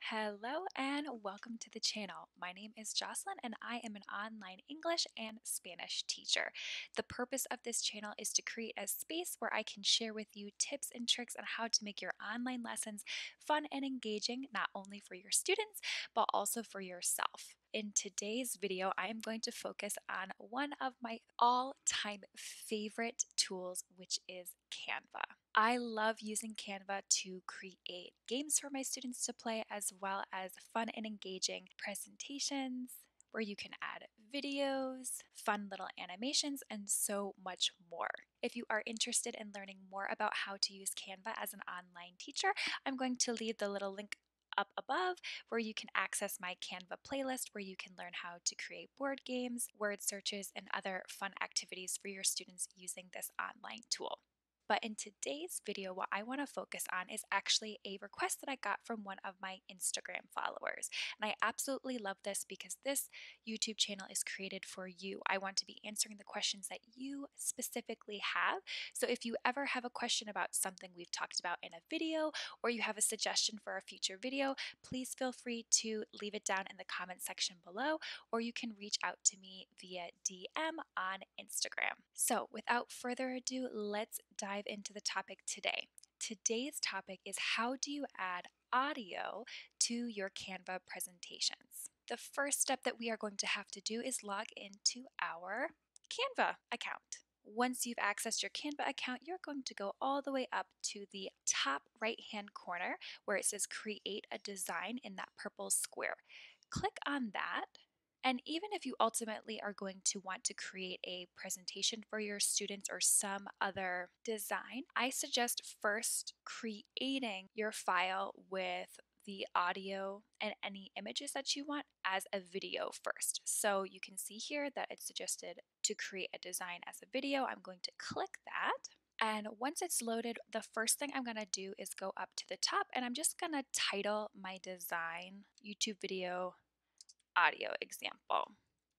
Hello and welcome to the channel. My name is Jocelyn and I am an online English and Spanish teacher. The purpose of this channel is to create a space where I can share with you tips and tricks on how to make your online lessons fun and engaging, not only for your students, but also for yourself. In today's video, I am going to focus on one of my all-time favorite tools, which is Canva. I love using Canva to create games for my students to play, as well as fun and engaging presentations where you can add videos, fun little animations, and so much more. If you are interested in learning more about how to use Canva as an online teacher, I'm going to leave the little link up above where you can access my Canva playlist where you can learn how to create board games, word searches, and other fun activities for your students using this online tool. But in today's video, what I want to focus on is actually a request that I got from one of my Instagram followers. And I absolutely love this because this YouTube channel is created for you. I want to be answering the questions that you specifically have. So if you ever have a question about something we've talked about in a video, or you have a suggestion for a future video, please feel free to leave it down in the comment section below, or you can reach out to me via DM on Instagram. So without further ado, let's dive into the topic today. Today's topic is how do you add audio to your Canva presentations? The first step that we are going to have to do is log into our Canva account. Once you've accessed your Canva account, you're going to go all the way up to the top right-hand corner where it says create a design in that purple square. Click on that. And even if you ultimately are going to want to create a presentation for your students or some other design, I suggest first creating your file with the audio and any images that you want as a video first. So you can see here that it's suggested to create a design as a video. I'm going to click that. And once it's loaded, the first thing I'm going to do is go up to the top and I'm just going to title my design YouTube video audio example.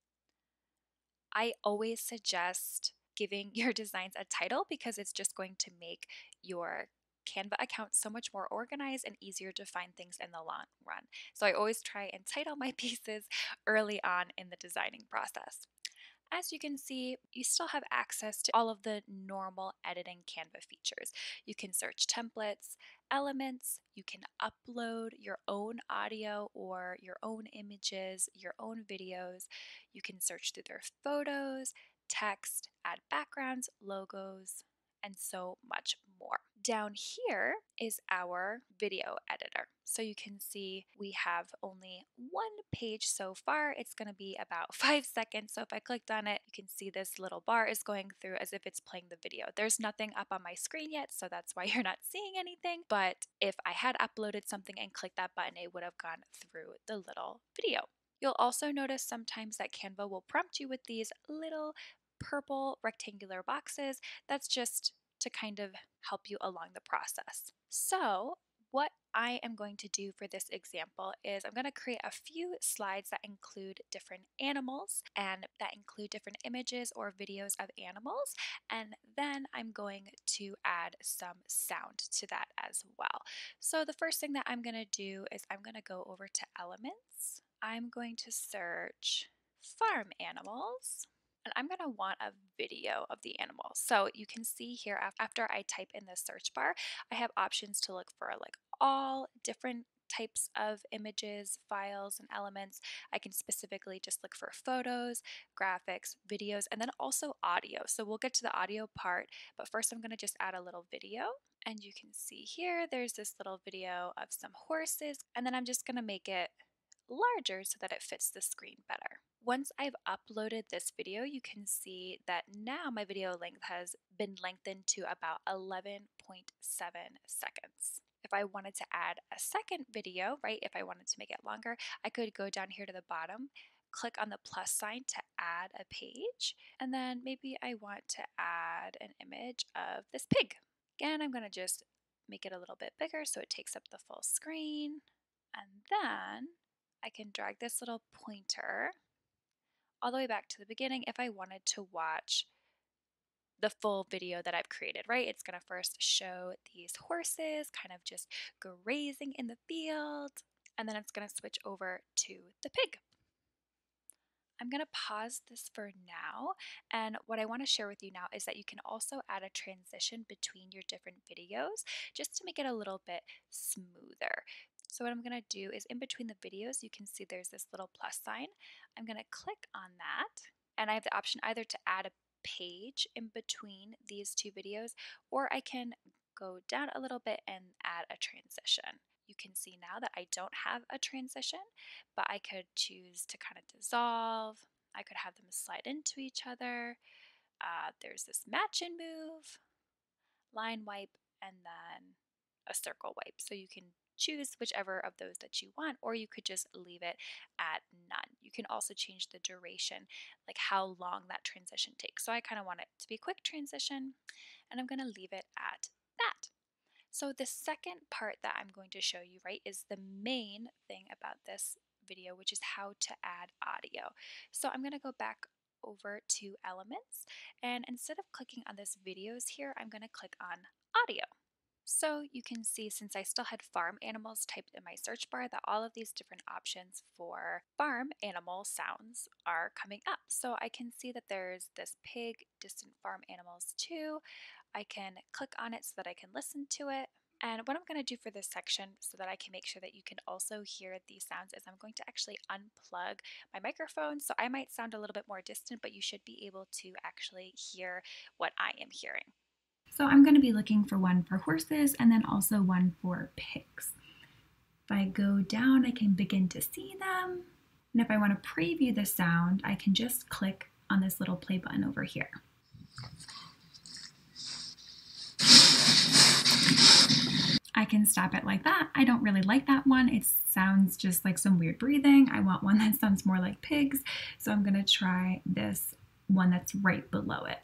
I always suggest giving your designs a title because it's just going to make your Canva account so much more organized and easier to find things in the long run. So I always try and title my pieces early on in the designing process. As you can see, you still have access to all of the normal editing Canva features. You can search templates, elements, you can upload your own audio or your own images, your own videos. You can search through their photos, text, add backgrounds, logos, and so much more. Down here is our video editor. So you can see we have only one page so far. It's going to be about 5 seconds. So if I clicked on it, you can see this little bar is going through as if it's playing the video. There's nothing up on my screen yet, so that's why you're not seeing anything. But if I had uploaded something and clicked that button, it would have gone through the little video. You'll also notice sometimes that Canva will prompt you with these little purple rectangular boxes. That's just to kind of help you along the process. So what I am going to do for this example is I'm going to create a few slides that include different animals and that include different images or videos of animals, and then I'm going to add some sound to that as well. So the first thing that I'm going to do is I'm going to go over to Elements. I'm going to search farm animals. And I'm going to want a video of the animal. So you can see here after I type in the search bar, I have options to look for like all different types of images, files, and elements. I can specifically just look for photos, graphics, videos, and then also audio. So we'll get to the audio part, but first I'm going to just add a little video. And you can see here, there's this little video of some horses, and then I'm just going to make it larger so that it fits the screen better. Once I've uploaded this video, you can see that now my video length has been lengthened to about 11.7 seconds. If I wanted to add a second video, right, if I wanted to make it longer, I could go down here to the bottom, click on the plus sign to add a page, and then maybe I want to add an image of this pig. Again, I'm going to just make it a little bit bigger so it takes up the full screen, and then I can drag this little pointer all the way back to the beginning if I wanted to watch the full video that I've created, right? It's going to first show these horses kind of just grazing in the field. and then it's going to switch over to the pig. I'm going to pause this for now, and what I want to share with you now is that you can also add a transition between your different videos just to make it a little bit smoother. So what I'm going to do is in between the videos, you can see there's this little plus sign. I'm going to click on that, and I have the option either to add a page in between these two videos, or I can go down a little bit and add a transition. You can see now that I don't have a transition, but I could choose to kind of dissolve. I could have them slide into each other. There's this match and move, line wipe, and then a circle wipe. So you can choose whichever of those that you want, or you could just leave it at none. You can also change the duration, like how long that transition takes. So I kind of want it to be a quick transition, and I'm going to leave it at that. So the second part that I'm going to show you, right, is the main thing about this video, which is how to add audio. So I'm going to go back over to Elements, and instead of clicking on this videos here, I'm going to click on audio. So you can see, since I still had farm animals typed in my search bar, that all of these different options for farm animal sounds are coming up. So I can see that there's this pig, distant farm animals too. I can click on it so that I can listen to it. And what I'm going to do for this section so that I can make sure that you can also hear these sounds is I'm going to actually unplug my microphone. So I might sound a little bit more distant, but you should be able to actually hear what I am hearing. So I'm going to be looking for one for horses and then also one for pigs. If I go down, I can begin to see them. And if I want to preview the sound, I can just click on this little play button over here. I can stop it like that. I don't really like that one. It sounds just like some weird breathing. I want one that sounds more like pigs. So I'm going to try this one that's right below it.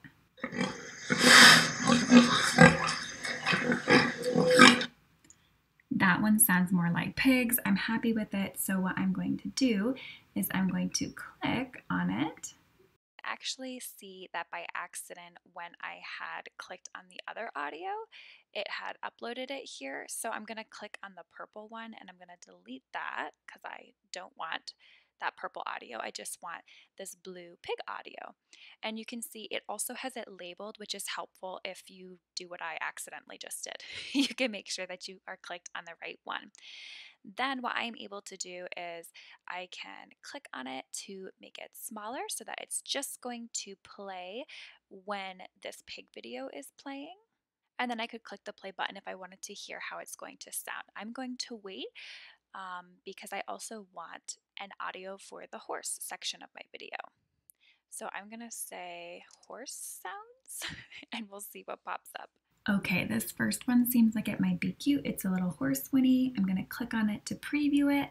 That one sounds more like pigs. I'm happy with it. So what I'm going to do is I'm going to click on it. Actually see that by accident when I had clicked on the other audio, it had uploaded it here. So I'm going to click on the purple one and I'm going to delete that because I don't want that purple audio. I just want this blue pig audio. And you can see it also has it labeled, which is helpful if you do what I accidentally just did. You can make sure that you are clicked on the right one. Then what I'm able to do is I can click on it to make it smaller so that it's just going to play when this pig video is playing. And then I could click the play button if I wanted to hear how it's going to sound. I'm going to wait because I also want an audio for the horse section of my video. So I'm going to say horse sounds and we'll see what pops up. Okay, this first one seems like it might be cute. It's a little horse whinny. I'm going to click on it to preview it.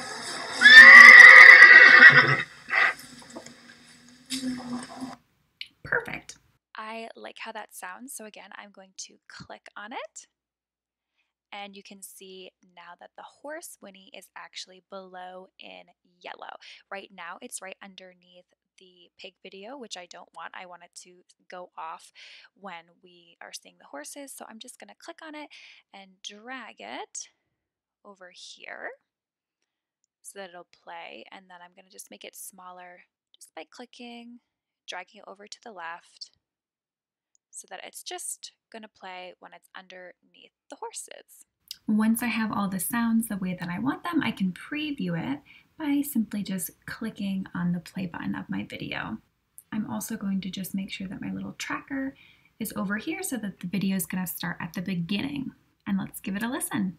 Perfect. I like how that sounds. So again, I'm going to click on it. And you can see now that the horse whinny is actually below in yellow. Right now, it's right underneath the pig video, which I don't want. I want it to go off when we are seeing the horses. So I'm just going to click on it and drag it over here so that it'll play. And then I'm going to just make it smaller just by clicking, dragging it over to the left so that it's just going to play when it's underneath the horses. Once I have all the sounds the way that I want them, I can preview it by simply just clicking on the play button of my video. I'm also going to just make sure that my little tracker is over here so that the video is going to start at the beginning. And let's give it a listen.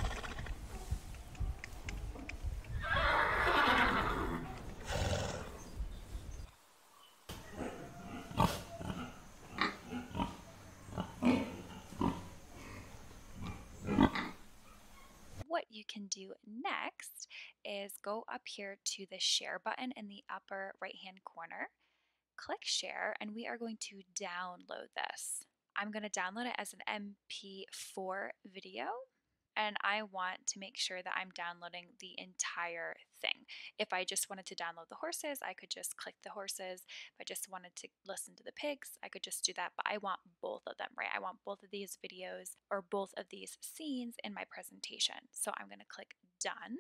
What you can do next is go up here to the share button in the upper right hand corner, click share, and we are going to download this. I'm going to download it as an MP4 video, and I want to make sure that I'm downloading the entire thing. If I just wanted to download the horses, I could just click the horses. If I just wanted to listen to the pigs, I could just do that, but I want both of them, right? I want both of these videos or both of these scenes in my presentation. So I'm going to click done,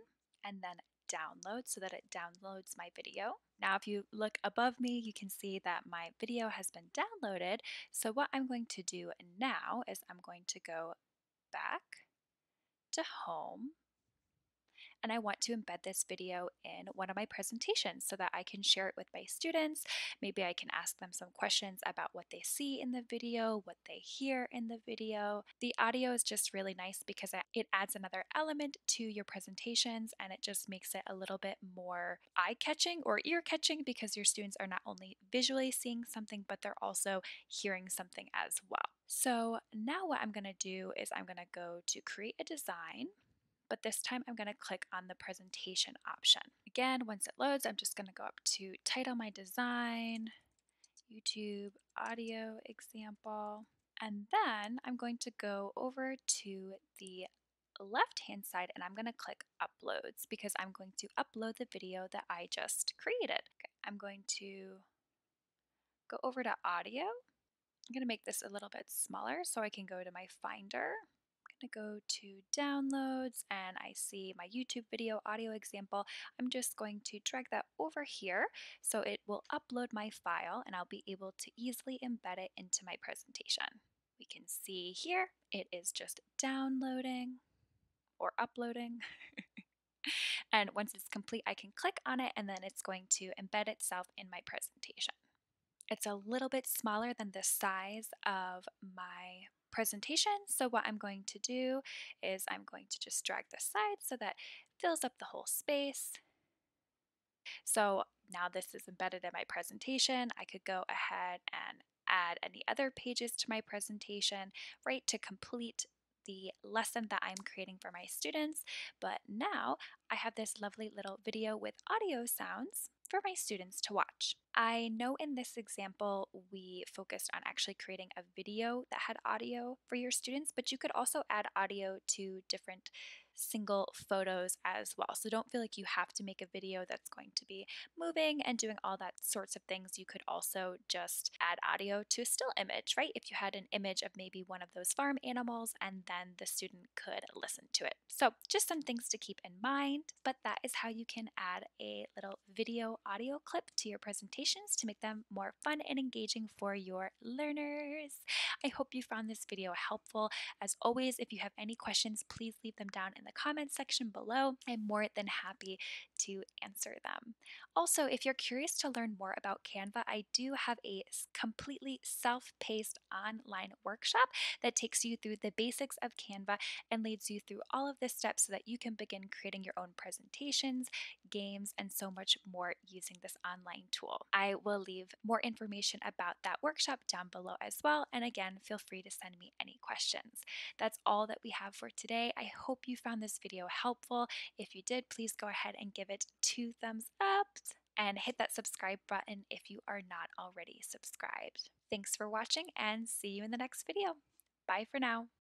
and then download so that it downloads my video. Now, if you look above me, you can see that my video has been downloaded. So what I'm going to do now is I'm going to go back to home, and I want to embed this video in one of my presentations so that I can share it with my students. Maybe I can ask them some questions about what they see in the video, what they hear in the video. The audio is just really nice because it adds another element to your presentations, and it just makes it a little bit more eye-catching or ear-catching because your students are not only visually seeing something, but they're also hearing something as well. So now what I'm going to do is I'm going to go to create a design, but this time I'm going to click on the presentation option. Again, once it loads, I'm just going to go up to title my design, YouTube audio example, and then I'm going to go over to the left hand side and I'm going to click uploads because I'm going to upload the video that I just created. Okay, I'm going to go over to audio. I'm going to make this a little bit smaller so I can go to my Finder. I'm going to go to downloads and I see my YouTube video audio example. I'm just going to drag that over here so it will upload my file and I'll be able to easily embed it into my presentation. We can see here it is just downloading or uploading. And once it's complete, I can click on it and then it's going to embed itself in my presentation. It's a little bit smaller than the size of my presentation. So what I'm going to do is I'm going to just drag the side so that it fills up the whole space. So now this is embedded in my presentation. I could go ahead and add any other pages to my presentation, right, to complete the lesson that I'm creating for my students. But now I have this lovely little video with audio sounds for my students to watch. I know in this example we focused on actually creating a video that had audio for your students, but you could also add audio to different single photos as well. So don't feel like you have to make a video that's going to be moving and doing all that sorts of things. You could also just add audio to a still image, right? If you had an image of maybe one of those farm animals and then the student could listen to it. So just some things to keep in mind, but that is how you can add a little video audio clip to your presentations to make them more fun and engaging for your learners. I hope you found this video helpful. As always, if you have any questions, please leave them down in the comments section below. I'm more than happy to answer them. Also, if you're curious to learn more about Canva, I do have a completely self-paced online workshop that takes you through the basics of Canva and leads you through all of the steps so that you can begin creating your own presentations, games, and so much more using this online tool. I will leave more information about that workshop down below as well. And again, feel free to send me any questions. That's all that we have for today. I hope you found this video helpful. If you did, please go ahead and give it 2 thumbs up and hit that subscribe button if you are not already subscribed. Thanks for watching and see you in the next video. Bye for now.